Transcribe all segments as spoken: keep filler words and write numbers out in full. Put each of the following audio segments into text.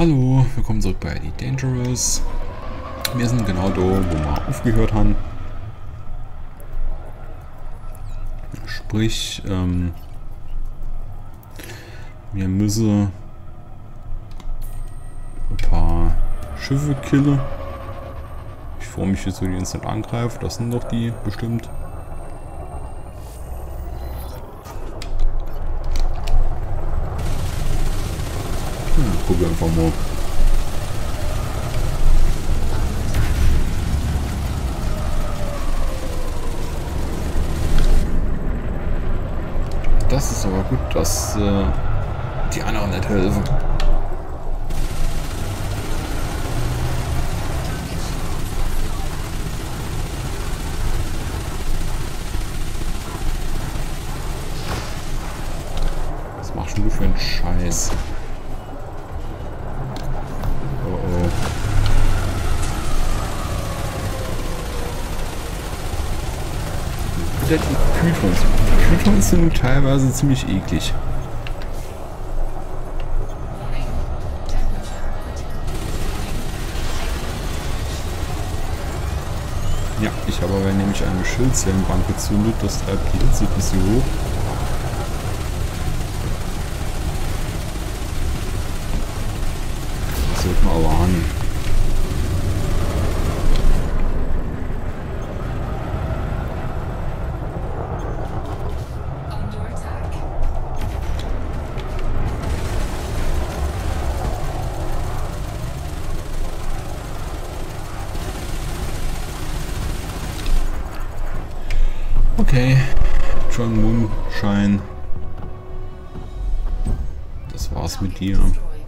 Hallo, willkommen zurück bei Elite Dangerous. Wir sind genau da, wo wir aufgehört haben. Sprich, ähm, wir müssen ein paar Schiffe killen. Ich freue mich, jetzt, wo die uns nicht angreifen. Das sind doch die bestimmt. Hm, gucken wir einfach mal. Das ist aber gut, dass äh, die anderen nicht helfen. Was machst du für einen Scheiß? Oh oh. Die Pythons. Die Pythons sind teilweise ziemlich eklig. Ja, ich habe aber nämlich eine Schildzellenbank gezündet, das treibt die Hitze ein bisschen hoch. Das sollte man aber an. Okay, John Moonshine. Das war's mit dir.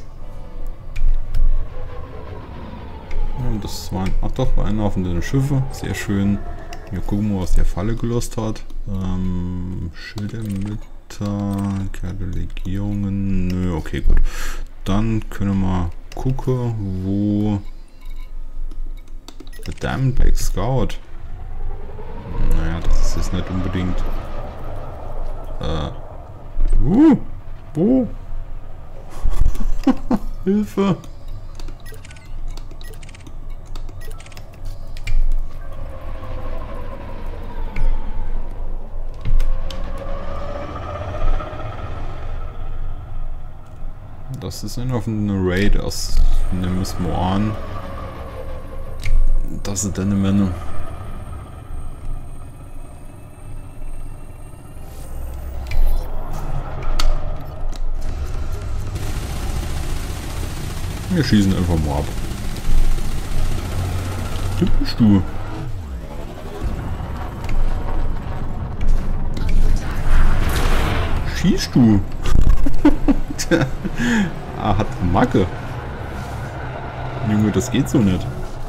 Und das waren, ach doch, waren offene Schiffe. Sehr schön. Wir gucken mal, was der Falle gelost hat. Ähm, Schildermitter, Kerne Legierungen. Nö, okay, gut. Dann können wir gucken, wo der Diamondback Scout. Naja, das ist jetzt nicht unbedingt. Äh. Uh, wo? Hilfe! Das ist ein offener Raid, das nehmen wir mal an. Das sind deine Männer. Wir schießen einfach mal ab. Du bist du. Schießt du. Ah, hat Macke. Junge, das geht so nicht.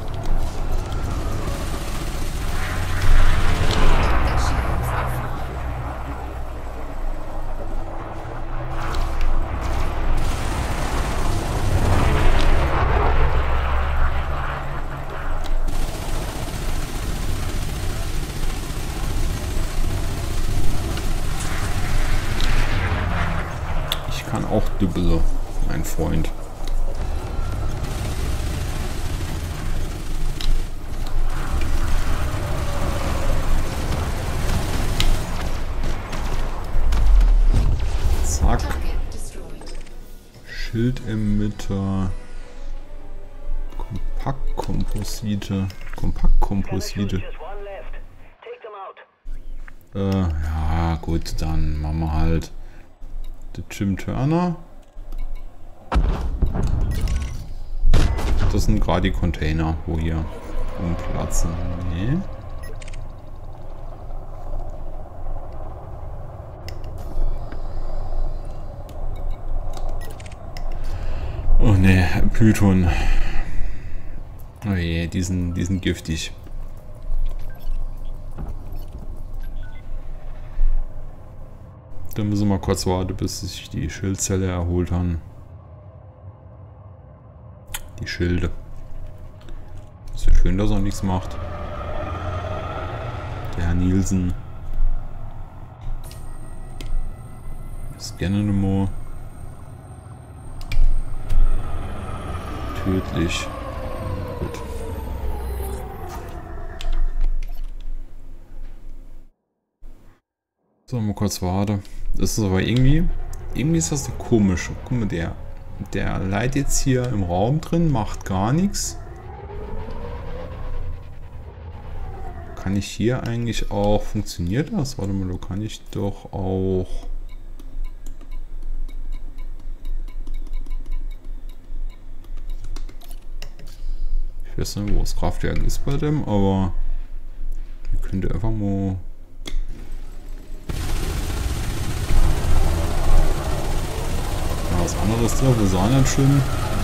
Kann auch Dübbele, mein Freund. Zack. Schildemitter. Kompaktkomposite. Kompaktkomposite. Äh, ja gut, dann machen wir halt der Jim Turner. Das sind gerade die Container, wo hier umplatzen. Nee. Oh ne, Python. Oh je, die sind, die sind giftig. Dann müssen wir mal kurz warten, bis sich die Schildzelle erholt haben. Die Schilde. Ist ja schön, dass er nichts macht. Der Herr Nielsen. Scannen wir mal. tödlich. Gut. So, mal kurz warten. Das ist aber irgendwie, irgendwie ist das so komisch. Guck mal, der, der leitet jetzt hier im Raum drin, macht gar nichts. Kann ich hier eigentlich auch, funktioniert das? Warte mal, da kann ich doch auch... Ich weiß nicht, wo das Kraftwerk ist bei dem, aber ich könnte einfach mal... Ja, was anderes drauf ist auch nicht schön.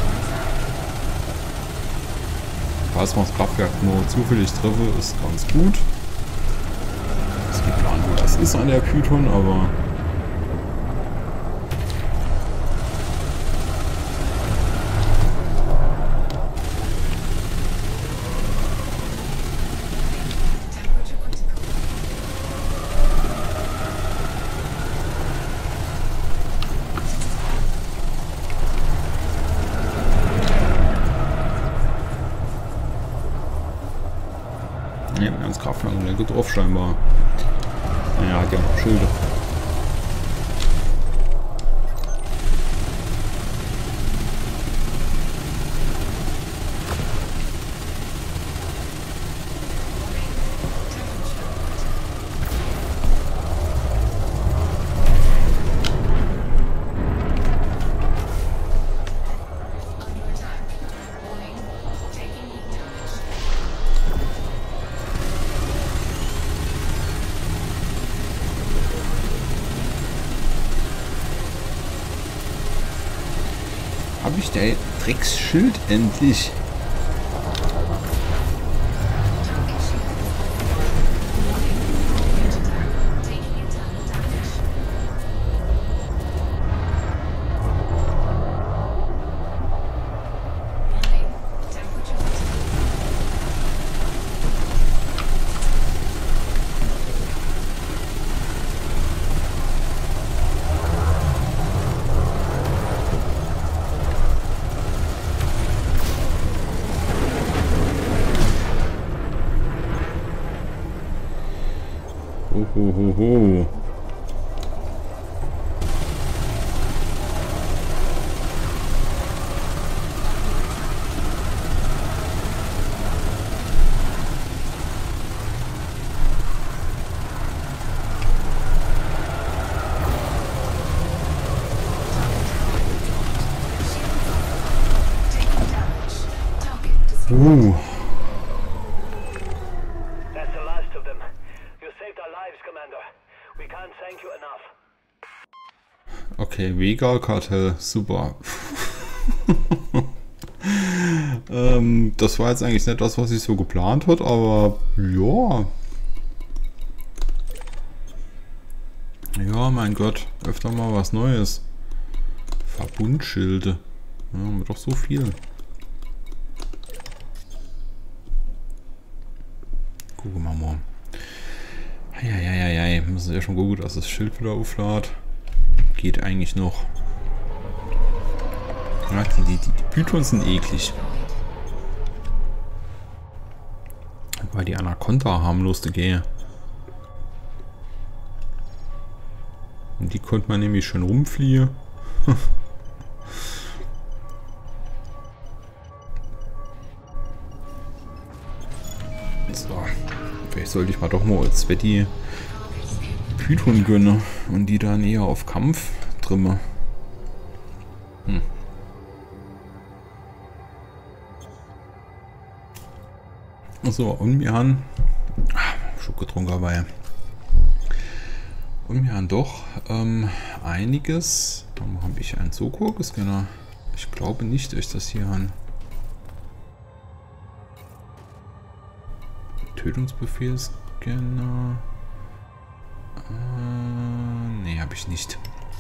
Falls man das Kraftwerk nur zufällig treffe, ist ganz gut. Es gibt Plan, wo das ist an der Python, aber... Ne, ganz Kraftwerk und der geht drauf scheinbar. Naja, hat ja noch Schilder. Habe ich der Drecksschild endlich? Hohoho. Uh. Okay, Vega-Kartell, super. ähm, das war jetzt eigentlich nicht das, was ich so geplant hat, aber ja. Ja, mein Gott, öfter mal was Neues. Verbundschilde. Ja, haben wir doch so viel. Gucken wir mal. Eieieiei, müssen wir ja schon gut, dass das Schild wieder aufladet. Geht eigentlich noch. Ja, die, die, die Pythons sind eklig. Weil die Anaconda harmlos gehe. Und die konnte man nämlich schön rumfliehen. So. Vielleicht sollte ich mal doch mal als Sweaty Python gönne und die dann eher auf Kampf trimme. Hm. So, und wir haben Schluck getrunken dabei. Und wir haben doch ähm, einiges. Dann habe ich einen Soko-Scanner. Ich glaube nicht, dass ich das hier habe. Tötungsbefehlsscanner. Äh, nee, habe ich nicht.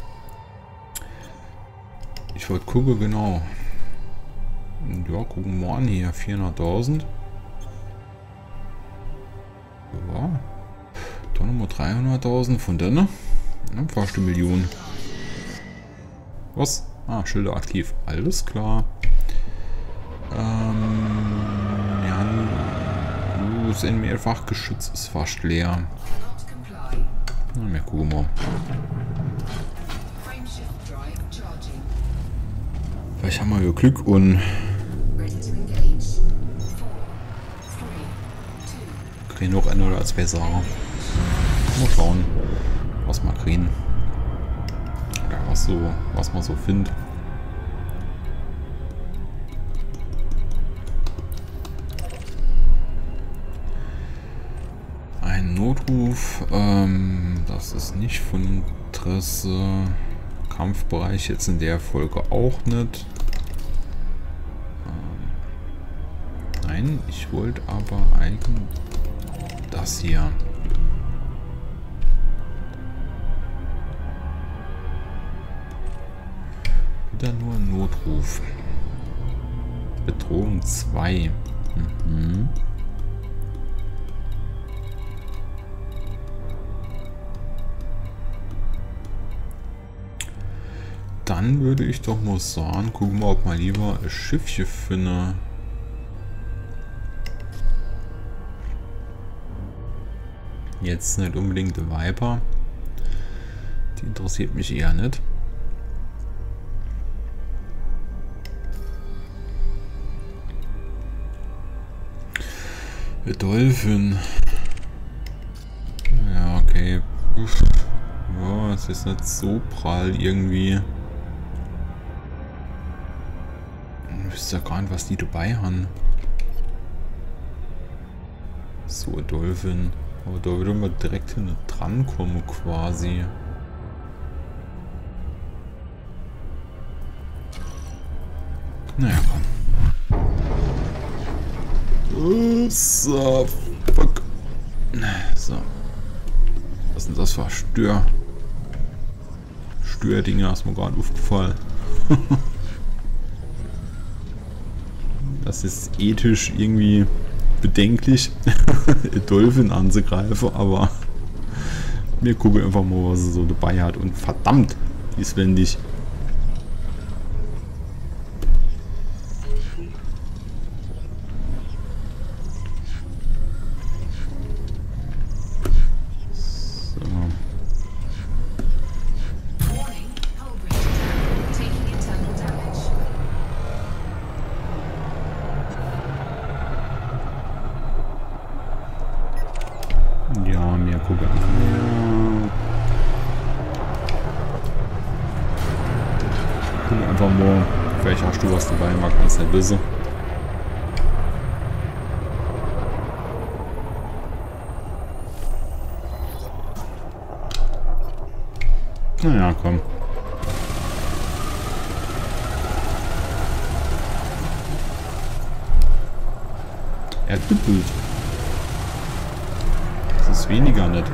Ich wollte gucken, genau. Ja, gucken wir an hier. vierhunderttausend. Ja. Dann nochmal dreihunderttausend von denen. Dann fast eine Million. Was? Ah, Schilder aktiv. Alles klar. Ähm, ja, uh, das Mehrfachgeschütz ist fast leer. Na, wir gucken mal. Vielleicht haben wir ja Glück und kriegen noch einen oder als besser. Mal schauen, was wir kriegen. Oder was so, was man so findet. Ein Notruf, ähm, das ist nicht von Interesse. Kampfbereich jetzt in der Folge auch nicht. Ähm, nein, ich wollte aber eigentlich das hier. Wieder nur ein Notruf. Bedrohung zwei. Mhm. Dann würde ich doch mal sagen, gucken wir, ob mal lieber ein Schiffchen finde. Jetzt nicht unbedingt der Viper. Die interessiert mich eher nicht. Der Dolphin. Ja, okay. Uff. Ja, es ist nicht so prall irgendwie. Ich wüsste ja gar nicht, was die dabei haben. So, ein Dolphin. Aber da würde man direkt hin dran kommen quasi. Naja, komm. Oh, so, fuck. So. Was ist denn das für Stör? Stördinger ist mir gerade aufgefallen. Das ist ethisch irgendwie bedenklich, Dolphin anzugreifen, aber wir gucken einfach mal, was er so dabei hat. Und verdammt, die ist wendig. Ja, mir gucken. Ja. Gucken einfach mal, vielleicht hast du was dabei, mag man es nicht wissen. Naja, komm. Er düppelt. Das ist weniger nett.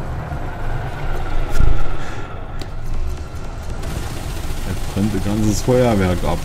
Er brennt ein ganzes Feuerwerk ab.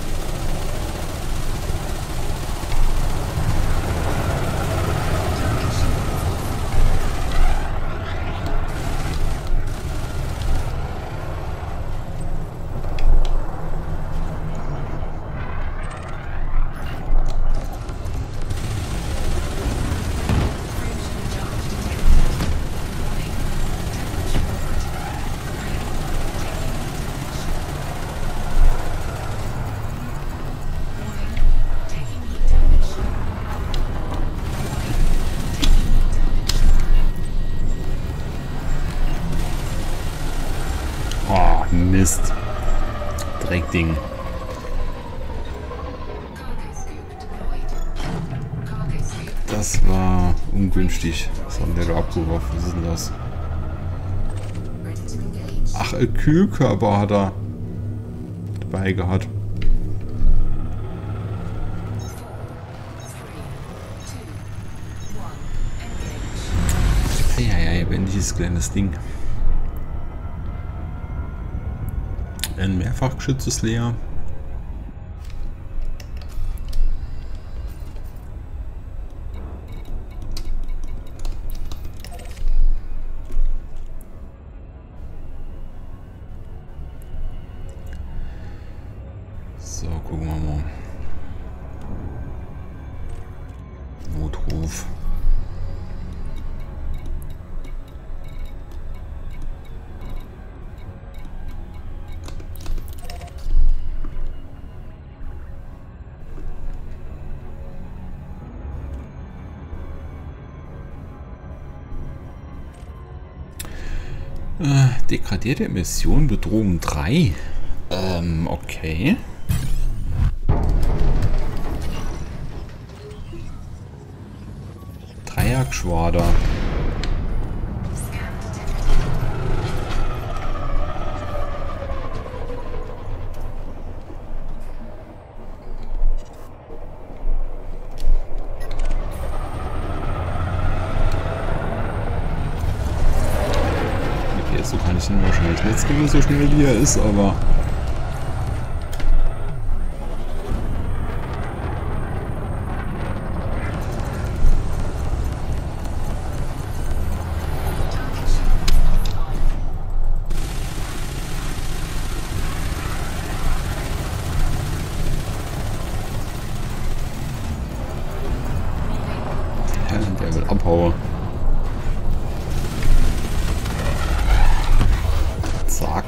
Mist. Dreckding. Das war ungünstig. Was hat der da abgeworfen? Was ist denn das? Ach, ein Kühlkörper hat er dabei gehabt. Ja, ja, wendiges kleines Ding. Ein Mehrfachgeschütz ist leer. So, gucken wir mal. doof. Äh, degradierte Emission, Bedrohung drei. Ähm, okay. Dreiergeschwader. Okay, so kann ich ihn wahrscheinlich nicht kriegen, so schnell wie er ist, aber... Der will abhauen. Zack.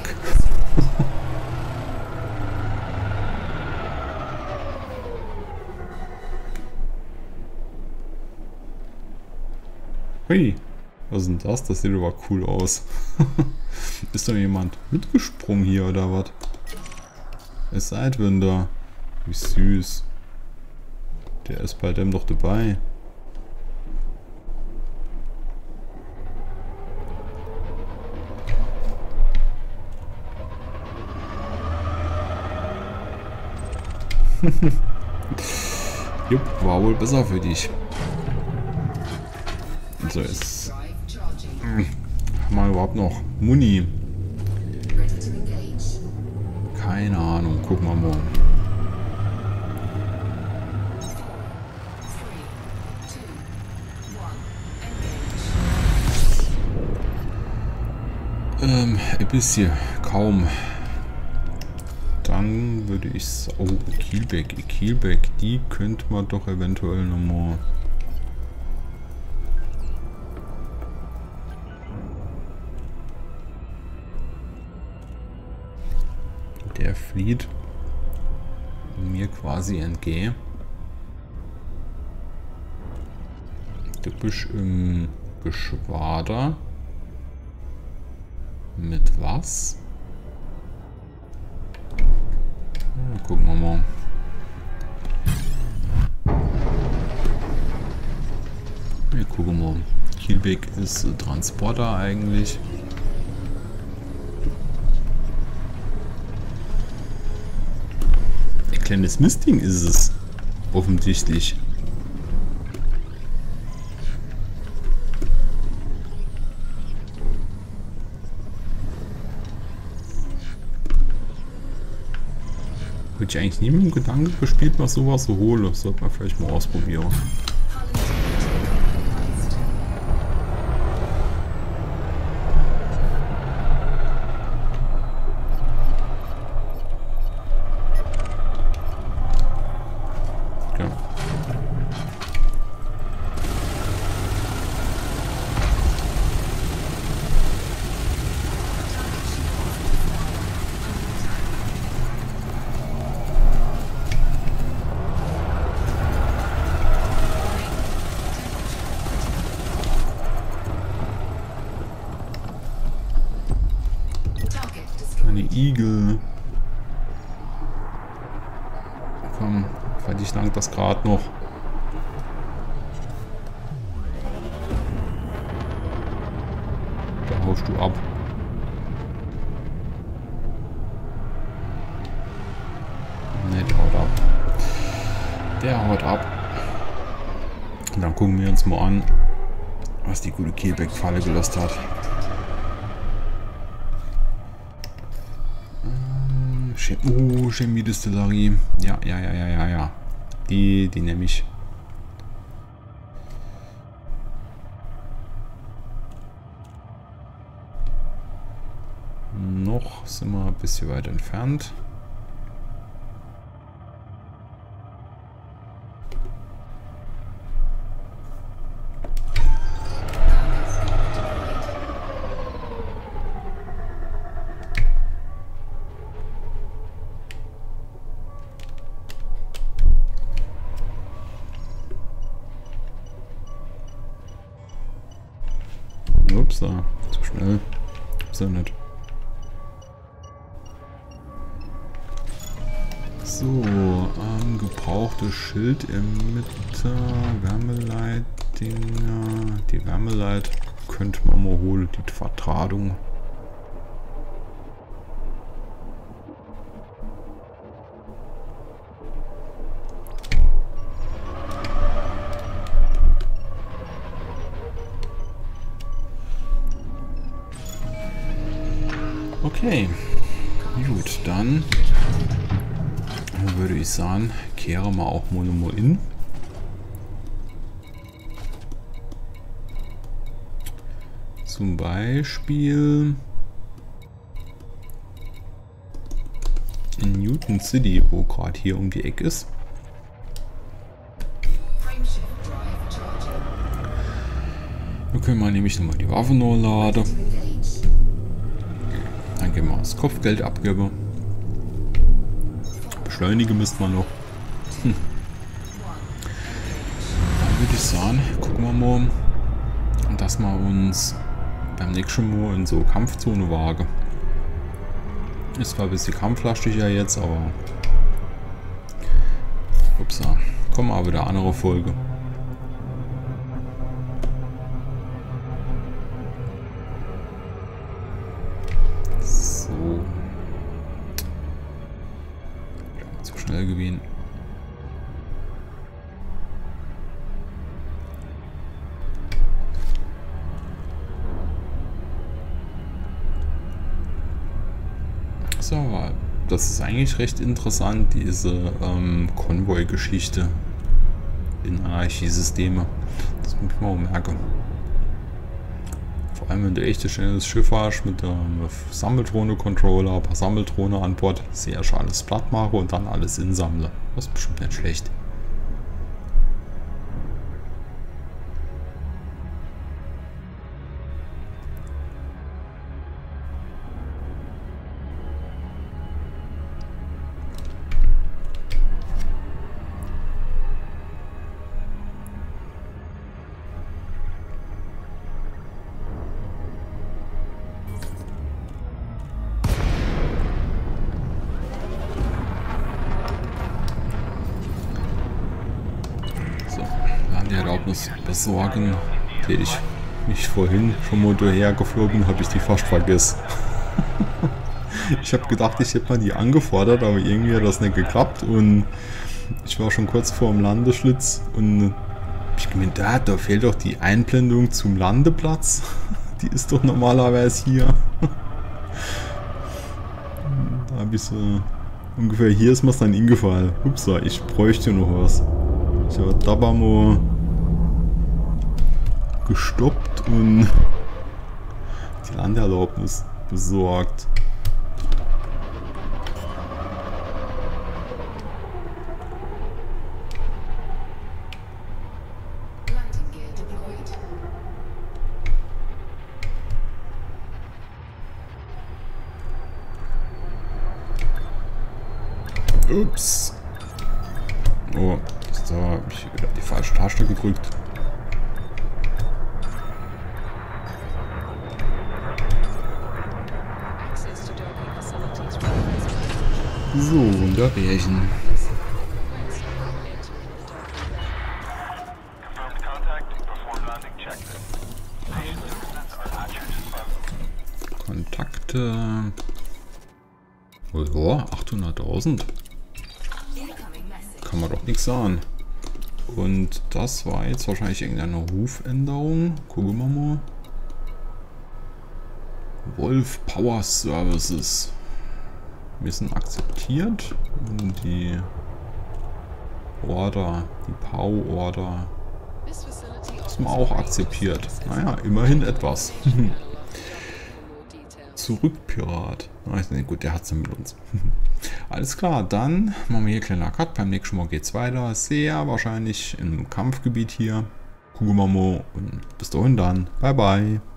Hui. Was ist denn das? Das sieht aber cool aus. Ist da jemand mitgesprungen hier oder was? Es Sidewinder. Wie süß. Der ist bei dem doch dabei. Jupp, war wohl besser für dich. So, jetzt hm, haben wir überhaupt noch Muni? Keine Ahnung, gucken wir mal. Ähm, ein bisschen, kaum. Dann würde ich sagen, oh, Kielbeck, Kielbeck, die könnte man doch eventuell nochmal. Der flieht mir quasi entgehen. Du bist im Geschwader. Mit was? Ja, gucken wir mal. Wir gucken mal. Kielbeck ist äh, Transporter eigentlich. Ein kleines Mistding ist es. Offensichtlich. Hätte ich eigentlich nie mit dem Gedanken gespielt, was sowas so hole. Sollte man vielleicht mal ausprobieren. Ja. Eine Igel. Komm, fertig langt das gerade noch. Da haust du ab. Ne, der haut ab. Der haut ab. Und dann gucken wir uns mal an, was die gute Kielbeck-Falle gelöst hat. Oh, Chemiedistillerie. Ja, ja, ja, ja, ja, ja. Die, die nehme ich. Noch sind wir ein bisschen weit entfernt. So, zu schnell. So nicht. So, ähm, gebrauchtes Schild Emitter, Wärmeleitdinger. Die Wärmeleit könnte man mal holen, die Vertratung. Okay, gut, dann würde ich sagen, kehren wir auch mal nochmal in. Zum Beispiel in Newton City, wo gerade hier um die Ecke ist. Da können wir nämlich nochmal die Waffe neu laden. Dann gehen wir das Kopfgeld abgeben. Beschleunigen müsste man noch. Hm. Dann würde ich sagen, gucken wir mal, dass wir uns beim nächsten Mal in so Kampfzone wagen. Ist zwar ein bisschen kampflastiger jetzt, aber upsa, kommen aber wieder andere Folge. So. Zu schnell gewesen. So, das ist eigentlich recht interessant, diese ähm, Konvoi-Geschichte in Anarchiesysteme. Das muss ich mal merken. Vor allem wenn du echt ein schnelles Schiff hast mit einem Sammeldrohne-Controller, ein paar Sammeldrohne an Bord, sehr schön alles platt mache und dann alles insammle. Das ist bestimmt nicht schlecht. Erlaubnis besorgen, die ich mich vorhin schon mal daher geflogen, habe ich die fast vergessen. Ich habe gedacht, ich hätte mal die angefordert, aber irgendwie hat das nicht geklappt und ich war schon kurz vor dem Landeschlitz und ich gemeint, da, da fehlt doch die Einblendung zum Landeplatz. Die ist doch normalerweise hier. Da habe ich so ungefähr hier ist mir es dann hingefallen. Upsa, ich bräuchte noch was. Ich habe da mal gestoppt und die Landeerlaubnis besorgt. Ups. Oh, da habe ich wieder die falsche Taste gedrückt. So, Wunderbärchen. Kontakte. Oh ja, achthunderttausend. Kann man doch nichts sagen. Und das war jetzt wahrscheinlich irgendeine Rufänderung. Gucken wir mal. Wolf Power Services. Wir sind akzeptiert. Und die Order, die P O W-Order, ist man auch akzeptiert. Naja, immerhin etwas. Zurück, Pirat. Gut, der hat es mit uns. Alles klar, dann machen wir hier kleiner Cut. Beim nächsten Mal geht es weiter. Sehr wahrscheinlich im Kampfgebiet hier. Gucken wir mal und bis dahin dann. Bye, bye.